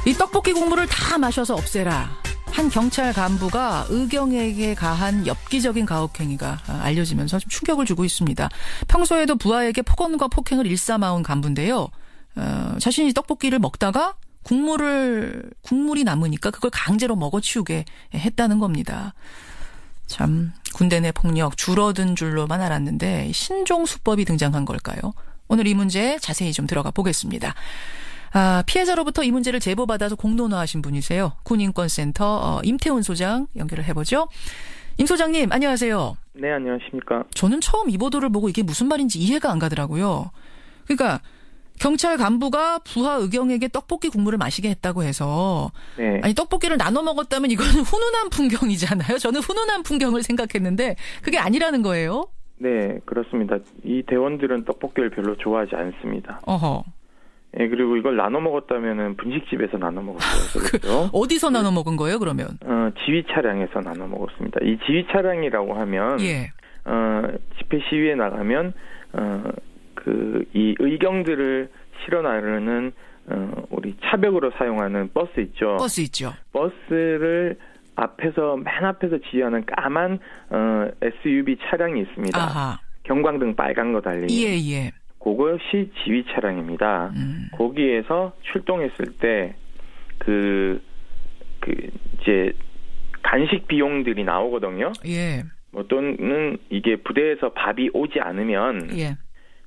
이 떡볶이 국물을 다 마셔서 없애라. 한 경찰 간부가 의경에게 가한 엽기적인 가혹행위가 알려지면서 좀 충격을 주고 있습니다. 평소에도 부하에게 폭언과 폭행을 일삼아온 간부인데요. 자신이 떡볶이를 먹다가 국물이 남으니까 그걸 강제로 먹어치우게 했다는 겁니다. 참 군대 내 폭력 줄어든 줄로만 알았는데 신종 수법이 등장한 걸까요? 오늘 이 문제 자세히 좀 들어가 보겠습니다. 피해자로부터 이 문제를 제보받아서 공론화하신 분이세요. 군인권센터 임태훈 소장 연결을 해보죠. 임 소장님 안녕하세요. 네, 안녕하십니까. 저는 처음 이 보도를 보고 이게 무슨 말인지 이해가 안 가더라고요. 그러니까 경찰 간부가 부하 의경에게 떡볶이 국물을 마시게 했다고 해서 네. 아니 떡볶이를 나눠 먹었다면 이거는 훈훈한 풍경이잖아요. 저는 훈훈한 풍경을 생각했는데 그게 아니라는 거예요. 네, 그렇습니다. 이 대원들은 떡볶이를 별로 좋아하지 않습니다. 어허. 예, 그리고 이걸 나눠 먹었다면은 분식집에서 나눠 먹었어요. 그렇죠? 어디서 나눠 먹은 거예요, 그러면? 지휘 차량에서 나눠 먹었습니다. 이 지휘 차량이라고 하면 예. 집회 시위에 나가면 이 의경들을 실어 나르는 우리 차벽으로 사용하는 버스 있죠. 버스 있죠. 버스를 맨 앞에서 지휘하는 까만 SUV 차량이 있습니다. 아하. 경광등 빨간 거 달린. 예. 그것이 지휘 차량입니다. 거기에서 출동했을 때 이제 간식 비용들이 나오거든요. 예. 또는 이게 부대에서 밥이 오지 않으면 예.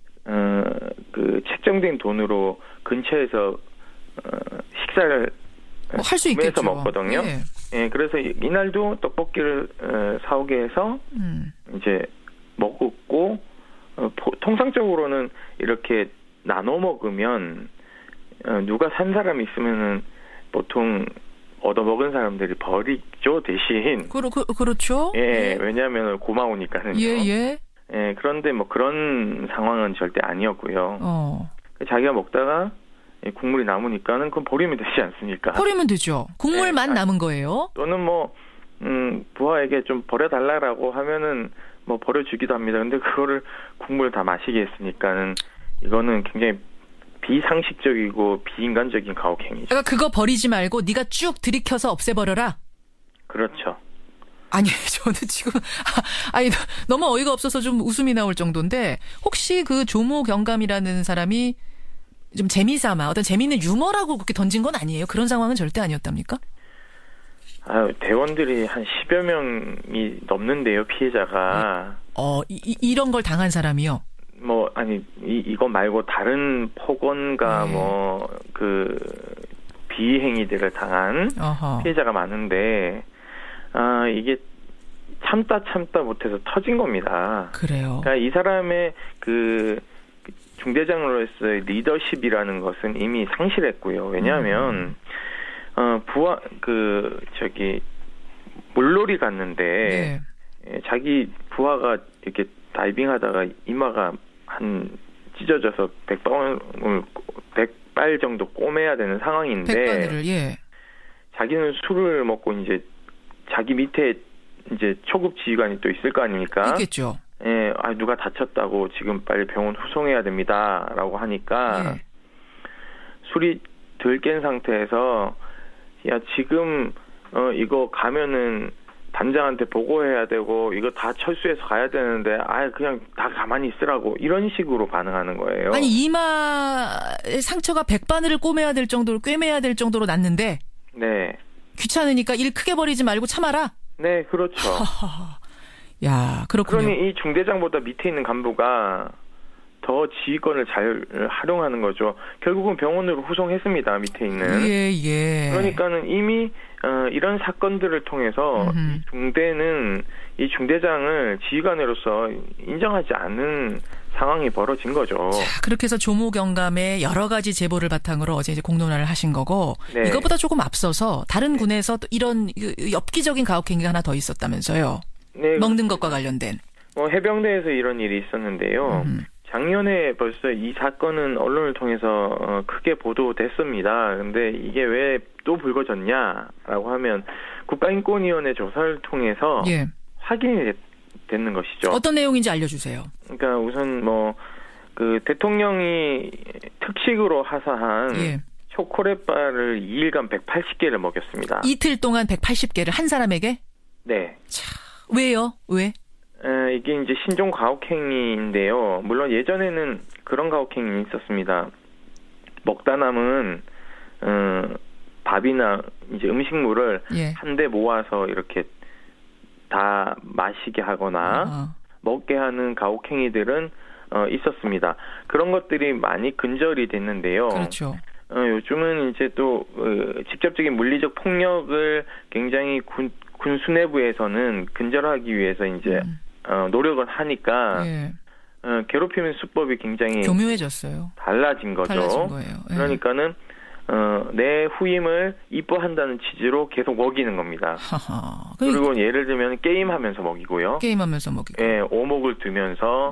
책정된 돈으로 근처에서 식사를 할 수 있겠죠. 먹거든요. 예. 예, 그래서 이날도 떡볶이를 사오게 해서 이제 먹었고 통상적으로는 이렇게 나눠 먹으면 누가 산 사람이 있으면은 보통 얻어 먹은 사람들이 버리죠 대신. 그렇죠. 예, 왜냐하면 고마우니까는요. 예. 예, 그런데 뭐 그런 상황은 절대 아니었고요. 자기가 먹다가 국물이 남으니까는 그건 버리면 되지 않습니까? 버리면 되죠. 국물만 남은 거예요. 또는 부하에게 좀 버려달라고 하면은 버려주기도 합니다. 근데 그거를 국물을 다 마시게 했으니까는 이거는 굉장히 비상식적이고 비인간적인 가혹행위죠. 그러니까 그거 버리지 말고 네가 쭉 들이켜서 없애버려라. 그렇죠. 아니 저는 지금 너무 어이가 없어서 좀 웃음이 나올 정도인데 혹시 그 조모 경감이라는 사람이 좀 재미삼아 어떤 재미있는 유머라고 그렇게 던진 건 아니에요? 그런 상황은 절대 아니었답니까? 대원들이 한 10여 명이 넘는데요, 피해자가. 이런 걸 당한 사람이요? 이거 말고 다른 폭언과 비행위들을 당한 피해자가 많은데, 이게 참다 못해서 터진 겁니다. 그래요. 그러니까 이 사람의 중대장으로서의 리더십이라는 것은 이미 상실했고요. 왜냐하면, 물놀이 갔는데, 자기 부하가 이렇게 다이빙하다가 이마가 찢어져서 100발 정도 꼬매야 되는 상황인데, 100바늘을, 예. 자기는 술을 먹고 이제 자기 밑에 이제 초급 지휘관이 또 있을 거 아닙니까? 있겠죠. 예, 누가 다쳤다고 지금 빨리 병원 후송해야 됩니다라고 하니까 술이 덜 깬 상태에서 지금 이거 가면은 단장한테 보고해야 되고 이거 다 철수해서 가야 되는데 그냥 다 가만히 있으라고 이런 식으로 반응하는 거예요. 아니 이마에 상처가 100바늘을 꿰매야 될 정도로 났는데 네. 귀찮으니까 일 크게 벌이지 말고 참아라. 네, 그렇죠. 야, 그렇군요. 그러니 이 중대장보다 밑에 있는 간부가 더 지휘권을 잘 활용하는 거죠. 결국은 병원으로 후송했습니다. 밑에 있는. 예. 그러니까는 이미 이런 사건들을 통해서 중대는 이 중대장을 지휘관으로서 인정하지 않는 상황이 벌어진 거죠. 자, 그렇게 해서 조모 경감의 여러 가지 제보를 바탕으로 어제 이제 공론화를 하신 거고 이것보다 조금 앞서서 다른 군에서 또 이런 엽기적인 가혹행위가 하나 더 있었다면서요. 네, 먹는 것과 관련된. 해병대에서 이런 일이 있었는데요. 작년에 벌써 이 사건은 언론을 통해서 크게 보도됐습니다. 근데 이게 왜 또 불거졌냐라고 하면 국가인권위원회 조사를 통해서 확인이 됐는 것이죠. 어떤 내용인지 알려주세요. 그러니까 우선 대통령이 특식으로 하사한 초콜릿바를 2일간 180개를 먹였습니다. 이틀 동안 180개를 한 사람에게? 네. 자, 왜요? 왜? 이게 이제 신종 가혹행위인데요. 물론 예전에는 그런 가혹행위 있었습니다. 먹다 남은 밥이나 이제 음식물을 예. 한데 모아서 이렇게 다 마시게 하거나 먹게 하는 가혹행위들은 있었습니다. 그런 것들이 많이 근절이 됐는데요. 그렇죠. 요즘은 이제 또 직접적인 물리적 폭력을 굉장히 군 수뇌부에서는 근절하기 위해서 이제 노력을 하니까 예. 괴롭히는 수법이 굉장히 교묘해졌어요. 달라진 거죠. 달라진 거예요. 예. 그러니까는 내 후임을 이뻐한다는 취지로 계속 먹이는 겁니다. 하하. 그리고 예를 들면 게임하면서 먹이고요. 게임하면서 먹이고. 예, 오목을 두면서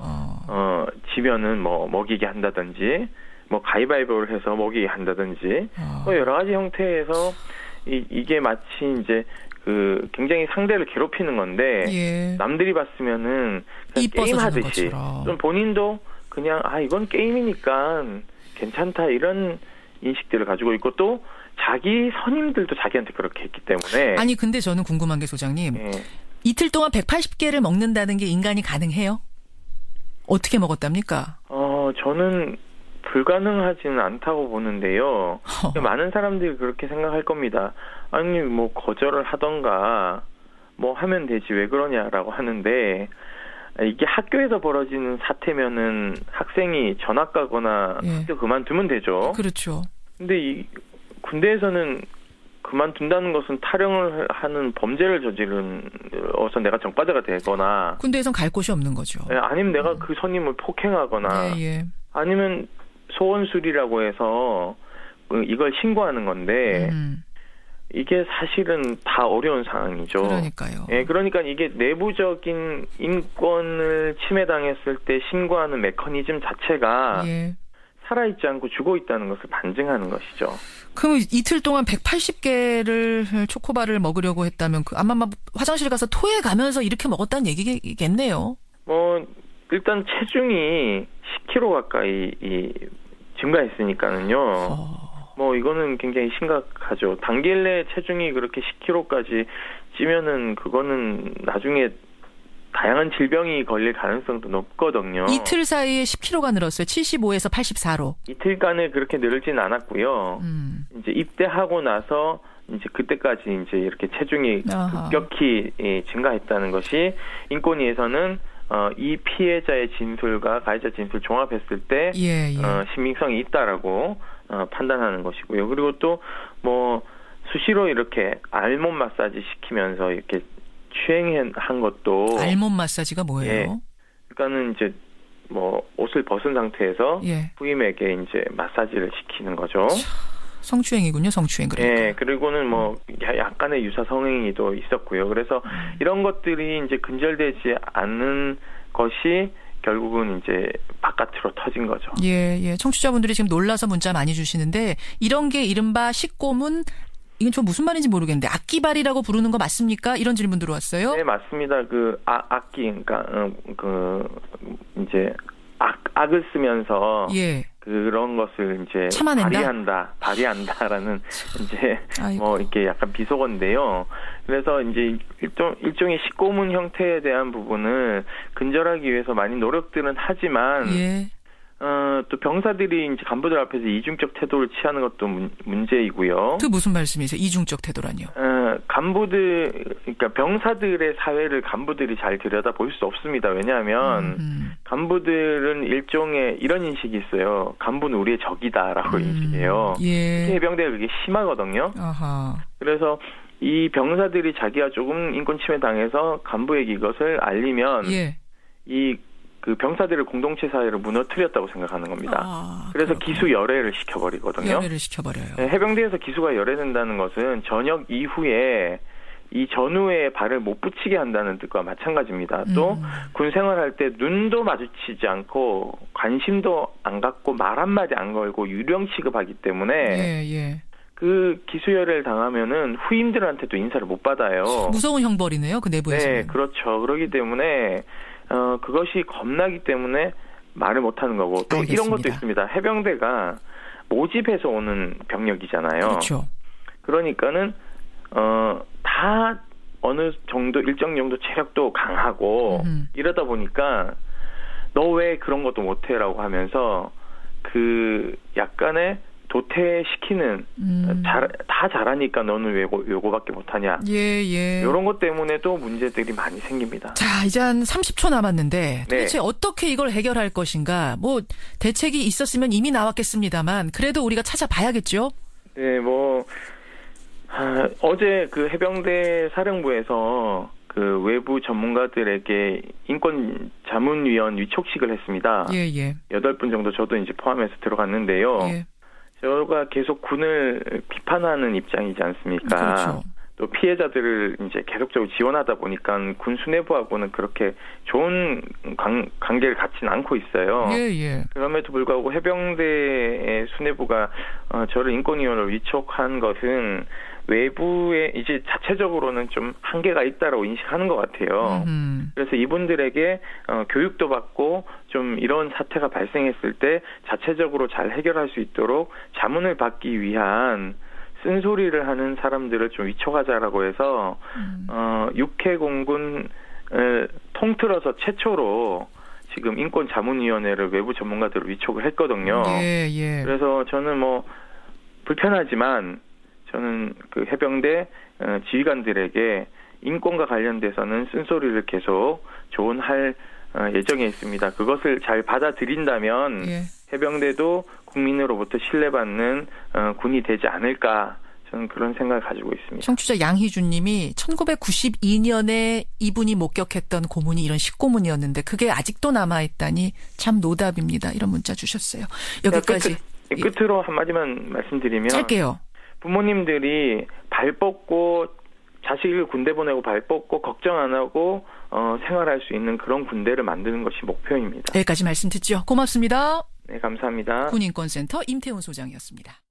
지면은 뭐 먹이게 한다든지, 뭐 가위바위보를 해서 먹이게 한다든지, 뭐 여러 가지 형태에서 이게 마치 이제 그 굉장히 상대를 괴롭히는 건데 예. 남들이 봤으면은 그냥 게임하듯이 좀 본인도 그냥 이건 게임이니까 괜찮다 이런 인식들을 가지고 있고 또 자기 선임들도 자기한테 그렇게 했기 때문에 아니 근데 저는 궁금한 게 소장님 예. 이틀 동안 180개를 먹는다는 게 인간이 가능해요? 어떻게 먹었답니까? 저는 불가능하지는 않다고 보는데요. 많은 사람들이 그렇게 생각할 겁니다. 아니 뭐 거절을 하던가 뭐 하면 되지 왜 그러냐라고 하는데 이게 학교에서 벌어지는 사태면은 학생이 전학 가거나 예. 학교 그만두면 되죠. 그렇죠. 근데 이 군대에서는 그만둔다는 것은 탈영을 하는 범죄를 저지른어서 내가 전과자가 되거나 군대에선 갈 곳이 없는 거죠. 아니면 내가 그 선임을 폭행하거나 예. 아니면 소원술이라고 해서 이걸 신고하는 건데 이게 사실은 다 어려운 상황이죠. 그러니까요. 예, 그러니까 이게 내부적인 인권을 침해당했을 때 신고하는 메커니즘 자체가 예. 살아있지 않고 죽어있다는 것을 반증하는 것이죠. 그럼 이틀 동안 180개를 초코바를 먹으려고 했다면 아마 막 화장실 가서 토해 가면서 이렇게 먹었다는 얘기겠네요. 일단 체중이 10kg 가까이 증가했으니까는요. 이거는 굉장히 심각하죠. 단기일 내에 체중이 그렇게 10kg까지 찌면은 그거는 나중에 다양한 질병이 걸릴 가능성도 높거든요. 이틀 사이에 10kg가 늘었어요. 75에서 84로. 이틀간에 그렇게 늘진 않았고요. 이제 입대하고 나서 이제 그때까지 이제 이렇게 체중이 급격히 증가했다는 것이 인권위에서는 이 피해자의 진술과 가해자 진술 종합했을 때 신빙성이 있다라고 판단하는 것이고요. 그리고 또 수시로 이렇게 알몸 마사지 시키면서 이렇게 추행한 것도 알몸 마사지가 뭐예요? 예, 그러니까는 이제 옷을 벗은 상태에서 후임에게 이제 마사지를 시키는 거죠. 성추행이군요, 성추행. 그러니까. 예, 그리고는 약간의 유사 성행위도 있었고요. 그래서 이런 것들이 이제 근절되지 않는 것이 결국은 이제 바깥으로 터진 거죠. 예. 청취자분들이 지금 놀라서 문자 많이 주시는데 이런 게 이른바 식고문 이건 좀 무슨 말인지 모르겠는데 악기발이라고 부르는 거 맞습니까? 이런 질문 들어왔어요. 네, 맞습니다. 악기 그러니까 이제 악을 쓰면서 그런 것을 이제 발휘한다라는 이제 이렇게 약간 비속어인데요. 그래서 이제 일종의 식고문 형태에 대한 부분을 근절하기 위해서 많이 노력들은 하지만 또 병사들이 이제 간부들 앞에서 이중적 태도를 취하는 것도 문제이고요. 그 무슨 말씀이세요? 이중적 태도라뇨? 그러니까 병사들의 사회를 간부들이 잘 들여다 볼 수 없습니다. 왜냐하면 간부들은 일종의 이런 인식이 있어요. 간부는 우리의 적이다라고 인식해요. 해병대가 그게 심하거든요. 그래서 이 병사들이 자기가 조금 인권 침해 당해서 간부에게 이것을 알리면 그 병사들의 공동체 사회를 무너뜨렸다고 생각하는 겁니다. 그래서 기수 열애를 시켜버리거든요. 열애를 시켜버려요. 해병대에서 기수가 열애된다는 것은 전역 이후에 이 전후에 발을 못 붙이게 한다는 뜻과 마찬가지입니다. 또 군 생활할 때 눈도 마주치지 않고 관심도 안 갖고 말 한마디 안 걸고 유령 취급하기 때문에 그 기수열애를 당하면은 후임들한테도 인사를 못 받아요. 무서운 형벌이네요. 그 내부에서. 네, 그렇죠. 그렇기 때문에 그것이 겁나기 때문에 말을 못하는 거고 또 알겠습니다. 이런 것도 있습니다. 해병대가 모집해서 오는 병력이잖아요. 그렇죠. 그러니까는 다 어느 정도 일정 정도 체력도 강하고 이러다 보니까 너 왜 그런 것도 못해라고 하면서 그 약간의 도태시키는 다 잘하니까 너는 왜 요거밖에 못하냐. 예. 이런 것 때문에도 문제들이 많이 생깁니다. 자, 이제 한 30초 남았는데 도대체 네. 어떻게 이걸 해결할 것인가. 뭐 대책이 있었으면 이미 나왔겠습니다만 그래도 우리가 찾아봐야겠죠. 네, 어제 그 해병대 사령부에서 그 외부 전문가들에게 인권 자문위원 위촉식을 했습니다. 예. 8분 정도 저도 이제 포함해서 들어갔는데요. 예. 저가 계속 군을 비판하는 입장이지 않습니까? 그렇죠. 또 피해자들을 이제 계속적으로 지원하다 보니까 군 수뇌부하고는 그렇게 좋은 관계를 갖지는 않고 있어요. 예. 그럼에도 불구하고 해병대의 수뇌부가 저를 인권위원으로 위촉한 것은 외부에 이제 자체적으로는 좀 한계가 있다라고 인식하는 것 같아요. 그래서 이분들에게 교육도 받고 좀 이런 사태가 발생했을 때 자체적으로 잘 해결할 수 있도록 자문을 받기 위한 쓴소리를 하는 사람들을 좀 위촉하자라고 해서 육해공군을 통틀어서 최초로 지금 인권자문위원회를 외부 전문가들을 위촉을 했거든요. 예. 그래서 저는 불편하지만 저는 그 해병대 지휘관들에게 인권과 관련돼서는 쓴소리를 계속 조언할 예정에 있습니다. 그것을 잘 받아들인다면 해병대도 국민으로부터 신뢰받는 군이 되지 않을까 저는 그런 생각을 가지고 있습니다. 청취자 양희준 님이 1992년에 이분이 목격했던 고문이 이런 식고문이었는데 그게 아직도 남아있다니 참 노답입니다. 이런 문자 주셨어요. 여기까지. 끝으로 한마디만 말씀드리면 짧게요. 부모님들이 발 뻗고 자식을 군대 보내고 발 뻗고 걱정 안 하고 생활할 수 있는 그런 군대를 만드는 것이 목표입니다. 여기까지 말씀 듣죠. 고맙습니다. 네, 감사합니다. 군인권센터 임태훈 소장이었습니다.